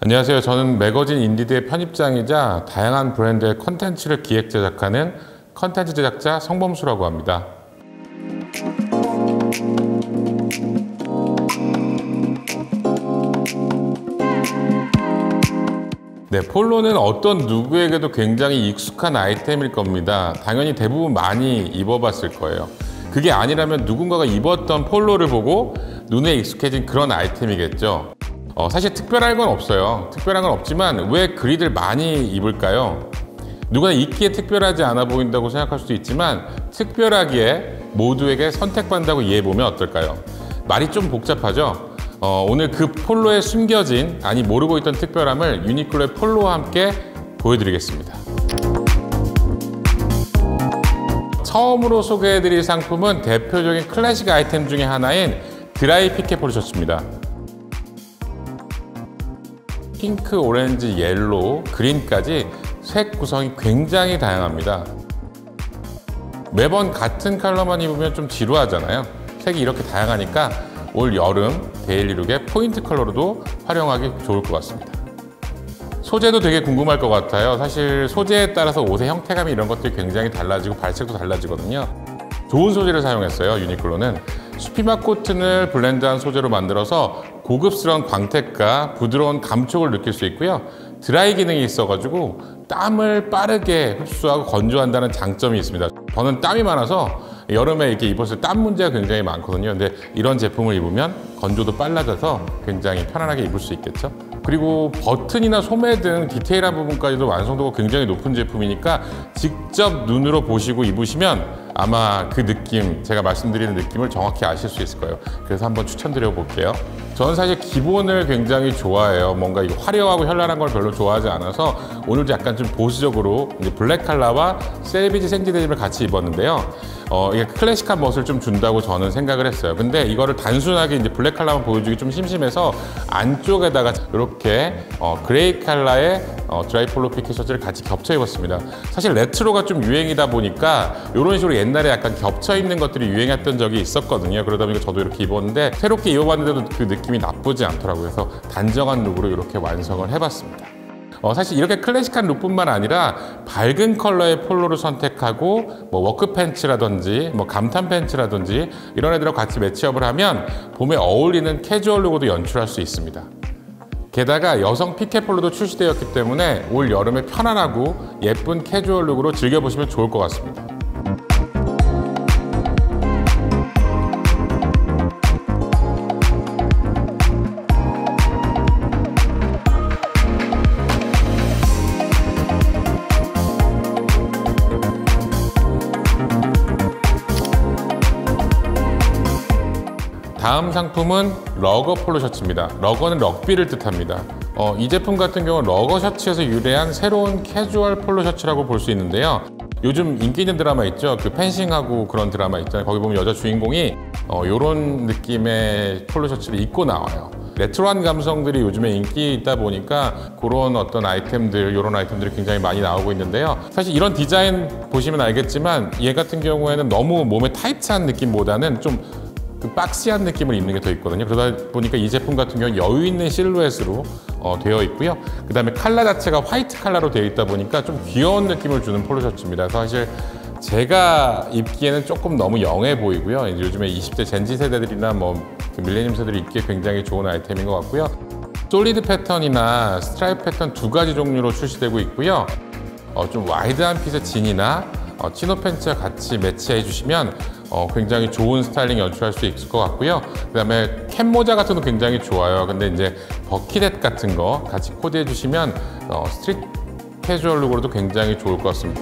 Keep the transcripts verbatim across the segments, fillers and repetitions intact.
안녕하세요. 저는 매거진 인디드의 편집장이자 다양한 브랜드의 컨텐츠를 기획 제작하는 컨텐츠 제작자 성범수라고 합니다. 네, 폴로는 어떤 누구에게도 굉장히 익숙한 아이템일 겁니다. 당연히 대부분 많이 입어봤을 거예요. 그게 아니라면 누군가가 입었던 폴로를 보고 눈에 익숙해진 그런 아이템이겠죠. 어, 사실 특별할 건 없어요. 특별한 건 없지만 왜 그리들 많이 입을까요? 누구나 입기에 특별하지 않아 보인다고 생각할 수도 있지만 특별하기에 모두에게 선택받는다고 이해해보면 어떨까요? 말이 좀 복잡하죠? 어, 오늘 그 폴로에 숨겨진, 아니 모르고 있던 특별함을 유니클로의 폴로와 함께 보여드리겠습니다. 처음으로 소개해드릴 상품은 대표적인 클래식 아이템 중에 하나인 드라이 피케 폴로 셔츠입니다. 핑크, 오렌지, 옐로우, 그린까지 색 구성이 굉장히 다양합니다. 매번 같은 컬러만 입으면 좀 지루하잖아요. 색이 이렇게 다양하니까 올 여름 데일리룩의 포인트 컬러로도 활용하기 좋을 것 같습니다. 소재도 되게 궁금할 것 같아요. 사실 소재에 따라서 옷의 형태감이 이런 것들이 굉장히 달라지고 발색도 달라지거든요. 좋은 소재를 사용했어요. 유니클로는 수피막 코튼을 블렌드한 소재로 만들어서 고급스러운 광택과 부드러운 감촉을 느낄 수 있고요. 드라이 기능이 있어가지고 땀을 빠르게 흡수하고 건조한다는 장점이 있습니다. 저는 땀이 많아서 여름에 이렇게 입었을 때 땀 문제가 굉장히 많거든요. 근데 이런 제품을 입으면 건조도 빨라져서 굉장히 편안하게 입을 수 있겠죠. 그리고 버튼이나 소매 등 디테일한 부분까지도 완성도가 굉장히 높은 제품이니까 직접 눈으로 보시고 입으시면 아마 그 느낌, 제가 말씀드리는 느낌을 정확히 아실 수 있을 거예요. 그래서 한번 추천드려 볼게요. 저는 사실 기본을 굉장히 좋아해요. 뭔가 이거 화려하고 현란한 걸 별로 좋아하지 않아서 오늘도 약간 좀 보수적으로 이제 블랙 컬러와 셀비지 생지 데님을 같이 입었는데요. 어, 이게 클래식한 멋을 좀 준다고 저는 생각을 했어요. 근데 이거를 단순하게 이제 블랙 컬러만 보여주기 좀 심심해서 안쪽에다가 이렇게 어, 그레이 컬러의 어, 드라이 폴로 피켓 셔츠를 같이 겹쳐 입었습니다. 사실 레트로가 좀 유행이다 보니까 이런 식으로 옛날에 약간 겹쳐 입는 것들이 유행했던 적이 있었거든요. 그러다 보니까 저도 이렇게 입었는데 새롭게 입어봤는데도 그 느낌이 나쁘지 않더라고요. 그래서 단정한 룩으로 이렇게 완성을 해봤습니다. 어, 사실 이렇게 클래식한 룩뿐만 아니라 밝은 컬러의 폴로를 선택하고 뭐 워크 팬츠라든지 뭐 감탄 팬츠라든지 이런 애들하고 같이 매치업을 하면 봄에 어울리는 캐주얼 룩으로도 연출할 수 있습니다. 게다가 여성 피케 폴로도 출시되었기 때문에 올 여름에 편안하고 예쁜 캐주얼 룩으로 즐겨보시면 좋을 것 같습니다. 다음 상품은 러거 폴로 셔츠입니다. 러거는 럭비를 뜻합니다. 어, 이 제품 같은 경우는 러거 셔츠에서 유래한 새로운 캐주얼 폴로 셔츠라고 볼 수 있는데요. 요즘 인기 있는 드라마 있죠? 그 펜싱하고 그런 드라마 있잖아요. 거기 보면 여자 주인공이 어, 요런 느낌의 폴로 셔츠를 입고 나와요. 레트로한 감성들이 요즘에 인기 있다 보니까 그런 어떤 아이템들, 요런 아이템들이 굉장히 많이 나오고 있는데요. 사실 이런 디자인 보시면 알겠지만 얘 같은 경우에는 너무 몸에 타이트한 느낌보다는 좀 그 박시한 느낌을 입는 게 더 있거든요. 그러다 보니까 이 제품 같은 경우는 여유 있는 실루엣으로 어, 되어 있고요. 그 다음에 컬러 자체가 화이트 컬러로 되어 있다 보니까 좀 귀여운 느낌을 주는 폴로 셔츠입니다. 사실 제가 입기에는 조금 너무 영해 보이고요. 이제 요즘에 이십 대 젠지 세대들이나 뭐 밀레니엄 세대들이 입기에 굉장히 좋은 아이템인 것 같고요. 솔리드 패턴이나 스트라이프 패턴 두 가지 종류로 출시되고 있고요. 어, 좀 와이드한 핏의 진이나 어, 치노 팬츠와 같이 매치해 주시면 어, 굉장히 좋은 스타일링 연출할 수 있을 것 같고요. 그 다음에 캡 모자 같은 거 굉장히 좋아요. 근데 이제 버킷햇 같은 거 같이 코디해 주시면 어, 스트릿 캐주얼 룩으로도 굉장히 좋을 것 같습니다.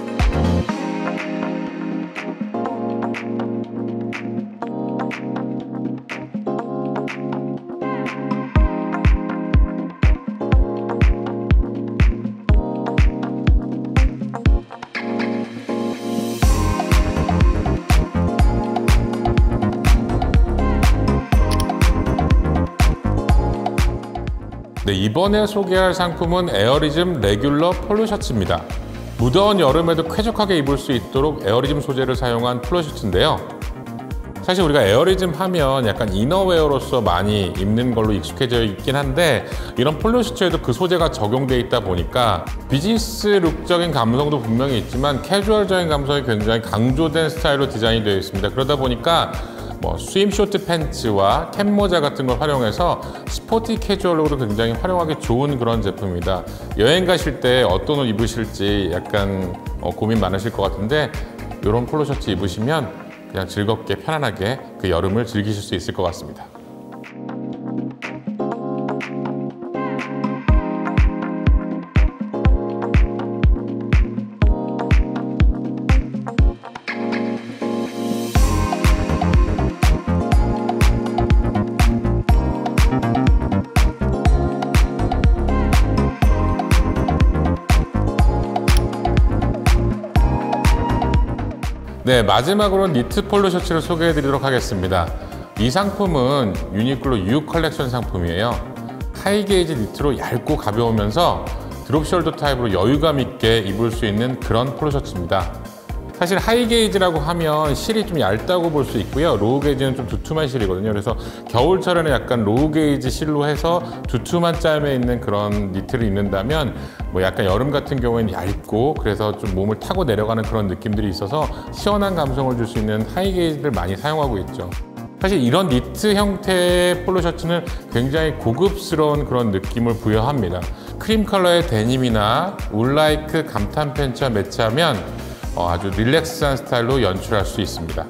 네, 이번에 소개할 상품은 에어리즘 레귤러 폴로 셔츠입니다. 무더운 여름에도 쾌적하게 입을 수 있도록 에어리즘 소재를 사용한 폴로 셔츠인데요. 사실 우리가 에어리즘 하면 약간 이너웨어로서 많이 입는 걸로 익숙해져 있긴 한데 이런 폴로 셔츠에도 그 소재가 적용돼 있다 보니까 비즈니스 룩적인 감성도 분명히 있지만 캐주얼적인 감성이 굉장히 강조된 스타일로 디자인이 되어 있습니다. 그러다 보니까 뭐 스임 쇼트 팬츠와 캡모자 같은 걸 활용해서 스포티 캐주얼룩으로 굉장히 활용하기 좋은 그런 제품입니다. 여행 가실 때 어떤 옷 입으실지 약간 어, 고민 많으실 것 같은데 이런 폴로 셔츠 입으시면 그냥 즐겁게 편안하게 그 여름을 즐기실 수 있을 것 같습니다. 네, 마지막으로 니트 폴로 셔츠를 소개해 드리도록 하겠습니다. 이 상품은 유니클로 U 컬렉션 상품이에요. 하이 게이지 니트로 얇고 가벼우면서 드롭 숄더 타입으로 여유감 있게 입을 수 있는 그런 폴로 셔츠입니다. 사실 하이 게이지라고 하면 실이 좀 얇다고 볼 수 있고요. 로우 게이지는 좀 두툼한 실이거든요. 그래서 겨울철에는 약간 로우 게이지 실로 해서 두툼한 짤에 있는 그런 니트를 입는다면 뭐 약간 여름 같은 경우에는 얇고 그래서 좀 몸을 타고 내려가는 그런 느낌들이 있어서 시원한 감성을 줄 수 있는 하이 게이지를 많이 사용하고 있죠. 사실 이런 니트 형태의 폴로 셔츠는 굉장히 고급스러운 그런 느낌을 부여합니다. 크림 컬러의 데님이나 울라이크 감탄 팬츠와 매치하면 어, 아주 릴렉스한 스타일로 연출할 수 있습니다.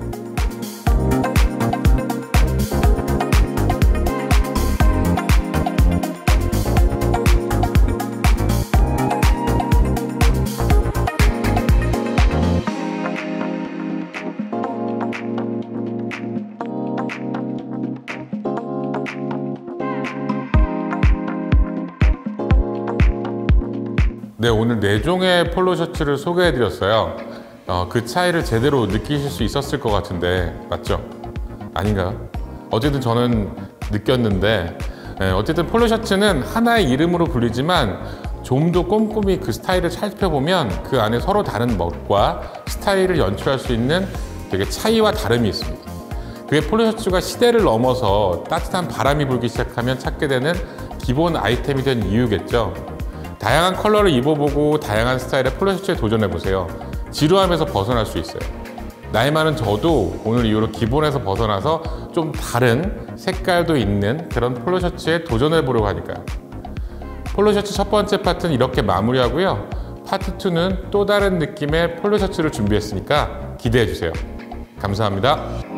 네, 오늘 네 종의 폴로 셔츠를 소개해 드렸어요. 어, 그 차이를 제대로 느끼실 수 있었을 것 같은데 맞죠? 아닌가요? 어쨌든 저는 느꼈는데 네, 어쨌든 폴로 셔츠는 하나의 이름으로 불리지만 좀 더 꼼꼼히 그 스타일을 살펴보면 그 안에 서로 다른 멋과 스타일을 연출할 수 있는 되게 차이와 다름이 있습니다. 그게 폴로 셔츠가 시대를 넘어서 따뜻한 바람이 불기 시작하면 찾게 되는 기본 아이템이 된 이유겠죠. 다양한 컬러를 입어보고 다양한 스타일의 폴로 셔츠에 도전해보세요. 지루함에서 벗어날 수 있어요. 나이 많은 저도 오늘 이후로 기본에서 벗어나서 좀 다른 색깔도 있는 그런 폴로 셔츠에 도전해보려고 하니까요. 폴로 셔츠 첫 번째 파트는 이렇게 마무리하고요. 파트 투는 또 다른 느낌의 폴로 셔츠를 준비했으니까 기대해주세요. 감사합니다.